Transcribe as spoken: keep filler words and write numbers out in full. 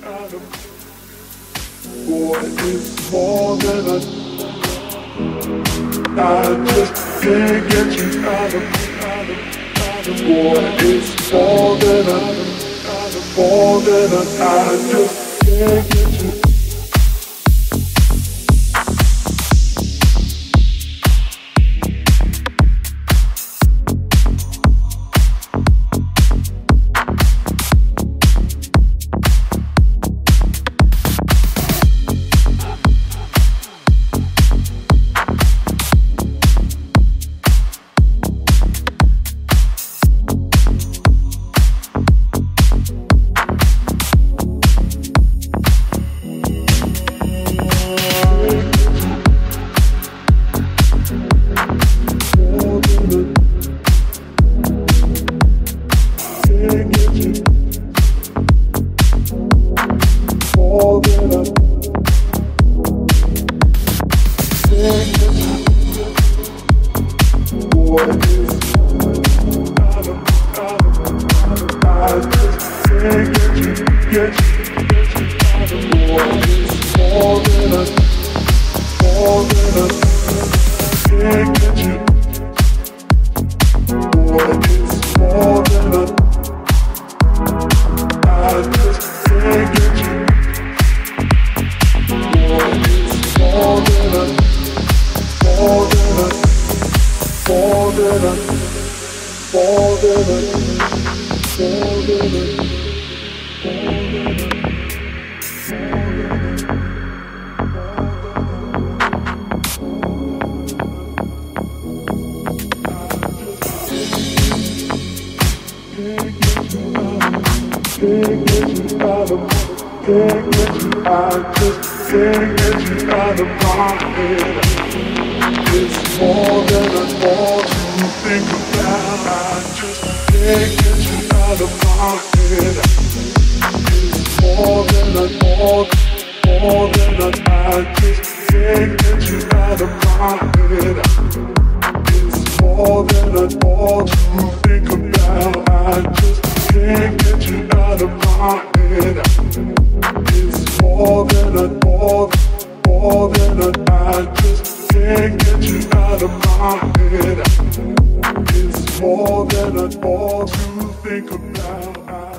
Boy, it's more than a I just can't get you out of, out of, out of. Boy, it's more than a, more than a I just can't get you. More than a more to think about.